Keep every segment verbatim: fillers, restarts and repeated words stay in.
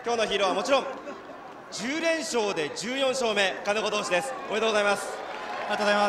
今日のヒーローはもちろんじゅう連勝でじゅうよん勝目、金子投手です。おめでとうございます。 ありがとうございます。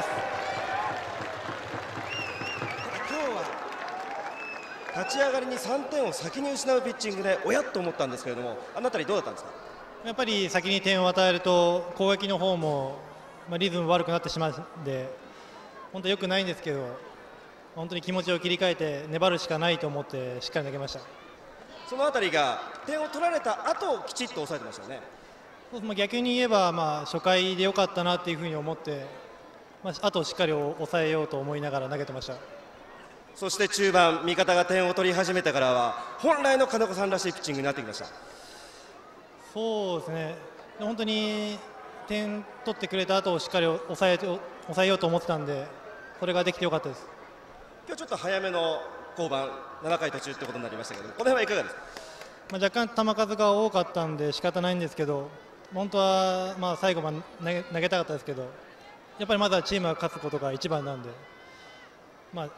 今日は立ち上がりにさんてんを先に失うピッチングでおやっと思ったんですけれども、あのあたりどうだったんですか？ やっぱり先に点を与えると攻撃の方も、まあ、リズム悪くなってしまうので本当良くないんですけど、本当に気持ちを切り替えて粘るしかないと思ってしっかり投げました。 そのあたりが点を取られた後きちっと抑えてましたよね。 そうまあ逆に言えば、まあ、初回で良かったなというふうに思って、まあ、あとしっかり抑えようと思いながら投げてました。 そして中盤、味方が点を取り始めてからは本来の金子さんらしいピッチングになってきました。 そうですね、本当に点取ってくれた後をしっかり抑え抑えようと思ってたんで、それができてよかったです。 今日ちょっと早めの降板、ななかい途中ってことになりましたけど、この辺はいかがですか？ まあ、若干球数が多かったんで仕方ないんですけど、本当はまあ最後まで投げ、投げたかったですけど、やっぱりまだチームが勝つことが一番なんで、まあ、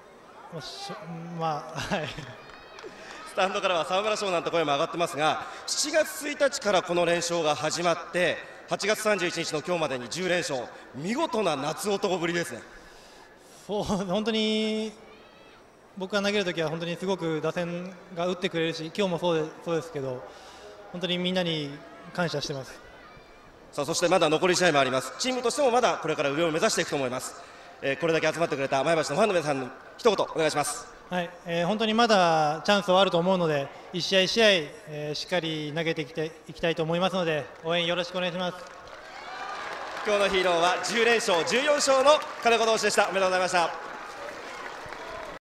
まあ、はい。 スタンドからは沢村賞なんて声も上がってますが、しちがつついたちからこの連勝が始まってはちがつさんじゅういちにちの今日までにじゅう連勝、見事な夏男ぶりですね。 そう本当に僕が投げるときは本当にすごく打線が打ってくれるし、今日もそうで、そうですけど、本当にみんなに感謝してます。 さあそしてまだ残り試合もあります。チームとしてもまだこれから上を目指していくと思います。えー、これだけ集まってくれた前橋のファンの皆さんに一言お願いします。 はい、えー、本当にまだチャンスはあると思うので、一試合一試合、えー、しっかり投げていきたい、いきたいと思いますので、応援よろしくお願いします。 今日のヒーローはじゅう連勝じゅうよん勝の金子投手でした。おめでとうございました。